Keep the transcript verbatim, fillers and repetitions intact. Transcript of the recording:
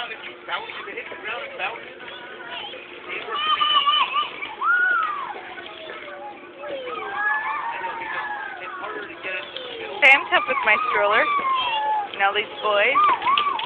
ground, if you bounce, if it hits the ground and bounce, it works. I know, because it's harder to get it. Sam's helped with my stroller. Now these boys.